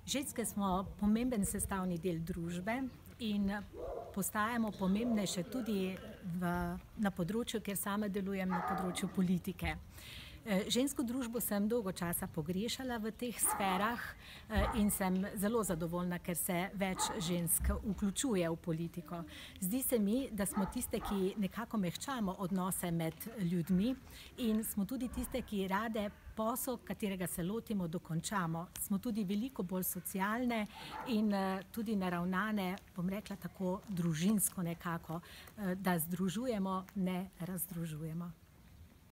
Ženske smo pomemben sestavni del družbe in postajamo pomembnejše tudi na področju, kjer sama delujem, na področju politike. Žensko družbo sem dolgo časa pogrešala v teh sferah in sem zelo zadovoljna, ker se več žensk vključuje v politiko. Zdi se mi, da smo tiste, ki nekako mehčamo odnose med ljudmi in smo tudi tiste, ki rade posel, katerega se lotimo, dokončamo. Smo tudi veliko bolj socialne in tudi naravnane, bom rekla tako družinsko nekako, da združujemo, ne razdružujemo.